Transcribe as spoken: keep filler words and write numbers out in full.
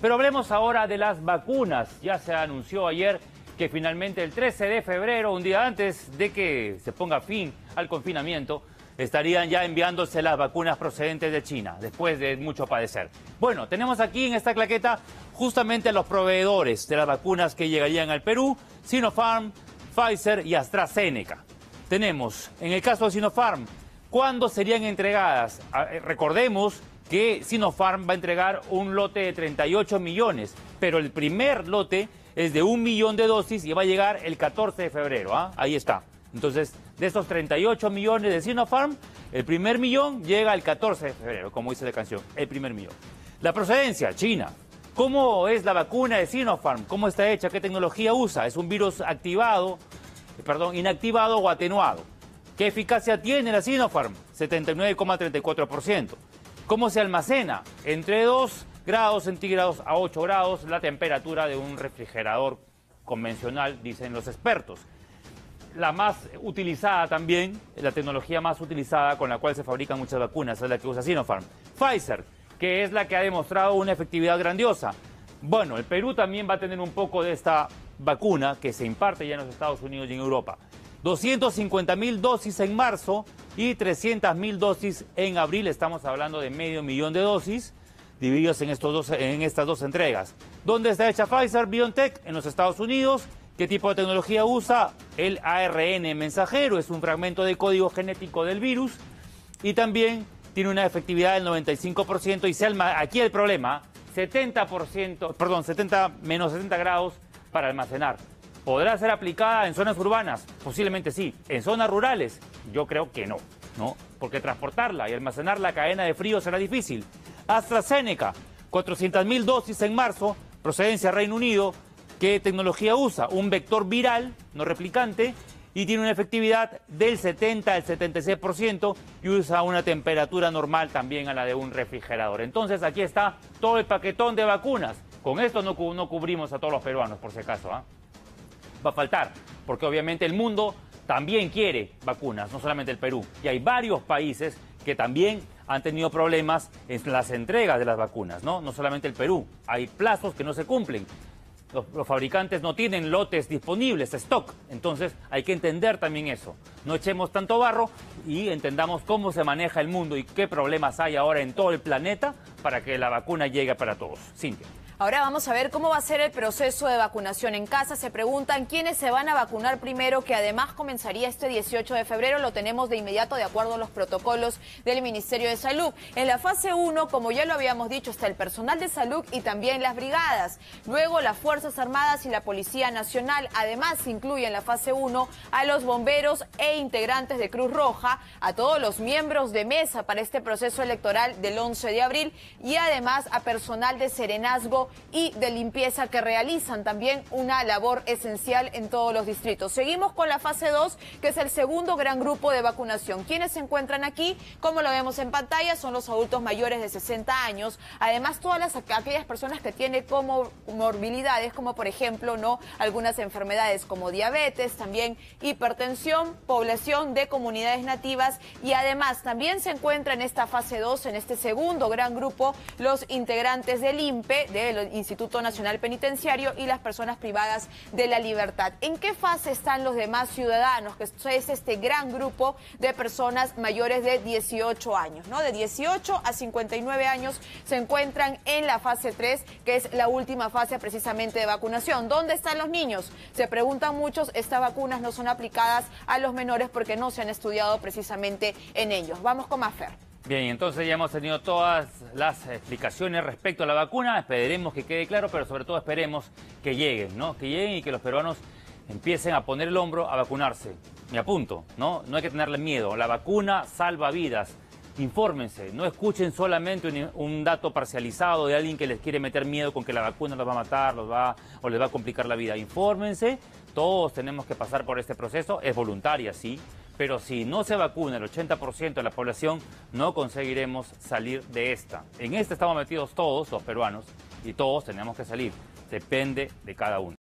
Pero hablemos ahora de las vacunas. Ya se anunció ayer que finalmente el trece de febrero, un día antes de que se ponga fin al confinamiento, estarían ya enviándose las vacunas procedentes de China, después de mucho padecer. Bueno, tenemos aquí en esta claqueta justamente a los proveedores de las vacunas que llegarían al Perú: Sinopharm, Pfizer y AstraZeneca. Tenemos, en el caso de Sinopharm, ¿cuándo serían entregadas? Recordemos que Sinopharm va a entregar un lote de treinta y ocho millones, pero el primer lote es de un millón de dosis y va a llegar el catorce de febrero. ¿ah? Ahí está. Entonces, de esos treinta y ocho millones de Sinopharm, el primer millón llega el catorce de febrero, como dice la canción, el primer millón. La procedencia, China. ¿Cómo es la vacuna de Sinopharm? ¿Cómo está hecha? ¿Qué tecnología usa? ¿Es un virus activado, perdón, inactivado o atenuado? ¿Qué eficacia tiene la Sinopharm? setenta y nueve coma treinta y cuatro por ciento. ¿Cómo se almacena? Entre dos grados centígrados a ocho grados, la temperatura de un refrigerador convencional, dicen los expertos. La más utilizada también, la tecnología más utilizada con la cual se fabrican muchas vacunas, es la que usa Sinopharm. Pfizer, que es la que ha demostrado una efectividad grandiosa. Bueno, el Perú también va a tener un poco de esta vacuna que se imparte ya en los Estados Unidos y en Europa. doscientas cincuenta mil dosis en marzo y trescientas mil dosis en abril. Estamos hablando de medio millón de dosis divididos en, estos dos, en estas dos entregas. ¿Dónde está hecha Pfizer BioNTech? En los Estados Unidos. ¿Qué tipo de tecnología usa? El A R N mensajero, es un fragmento de código genético del virus y también tiene una efectividad del noventa y cinco por ciento y se alma... aquí el problema, setenta por ciento, perdón, setenta menos setenta grados para almacenar. ¿Podrá ser aplicada en zonas urbanas? Posiblemente sí. ¿En zonas rurales? Yo creo que no, ¿no? Porque transportarla y almacenar la cadena de frío será difícil. AstraZeneca, cuatrocientas mil dosis en marzo, procedencia Reino Unido. ¿Qué tecnología usa? Un vector viral, no replicante, y tiene una efectividad del setenta al setenta y seis por ciento y usa una temperatura normal también a la de un refrigerador. Entonces aquí está todo el paquetón de vacunas. Con esto no, no cubrimos a todos los peruanos, por si acaso, ¿ah? Va a faltar, porque obviamente el mundo también quiere vacunas, no solamente el Perú. Y hay varios países que también han tenido problemas en las entregas de las vacunas, ¿no? No solamente el Perú. Hay plazos que no se cumplen. Los, los fabricantes no tienen lotes disponibles, stock. Entonces hay que entender también eso. No echemos tanto barro y entendamos cómo se maneja el mundo y qué problemas hay ahora en todo el planeta para que la vacuna llegue para todos. Cintia. Ahora vamos a ver cómo va a ser el proceso de vacunación en casa. Se preguntan quiénes se van a vacunar primero, que además comenzaría este dieciocho de febrero. Lo tenemos de inmediato de acuerdo a los protocolos del Ministerio de Salud. En la fase uno, como ya lo habíamos dicho, está el personal de salud y también las brigadas. Luego las Fuerzas Armadas y la Policía Nacional. Además se incluye en la fase uno a los bomberos e integrantes de Cruz Roja, a todos los miembros de mesa para este proceso electoral del once de abril y además a personal de serenazgo y de limpieza que realizan también una labor esencial en todos los distritos. Seguimos con la fase dos, que es el segundo gran grupo de vacunación. ¿Quiénes se encuentran aquí? Como lo vemos en pantalla, son los adultos mayores de sesenta años. Además, todas las, aquellas personas que tienen comorbilidades, como por ejemplo, no algunas enfermedades como diabetes, también hipertensión, población de comunidades nativas y además también se encuentra en esta fase dos, en este segundo gran grupo, los integrantes del I N P E, del Instituto Nacional Penitenciario y las personas privadas de la libertad. ¿En qué fase están los demás ciudadanos? Que es este gran grupo de personas mayores de dieciocho años, ¿no? De dieciocho a cincuenta y nueve años se encuentran en la fase tres, que es la última fase precisamente de vacunación. ¿Dónde están los niños? Se preguntan muchos, estas vacunas no son aplicadas a los menores porque no se han estudiado precisamente en ellos. Vamos con Mafer. Bien, entonces ya hemos tenido todas las explicaciones respecto a la vacuna. Esperemos que quede claro, pero sobre todo esperemos que lleguen, ¿no? Que lleguen y que los peruanos empiecen a poner el hombro a vacunarse. Me apunto, ¿no? No hay que tenerle miedo. La vacuna salva vidas. Infórmense, no escuchen solamente un, un dato parcializado de alguien que les quiere meter miedo con que la vacuna los va a matar, los va, o les va a complicar la vida. Infórmense, todos tenemos que pasar por este proceso, es voluntaria, sí, pero si no se vacuna el ochenta por ciento de la población, no conseguiremos salir de esta. En esta estamos metidos todos los peruanos y todos tenemos que salir, depende de cada uno.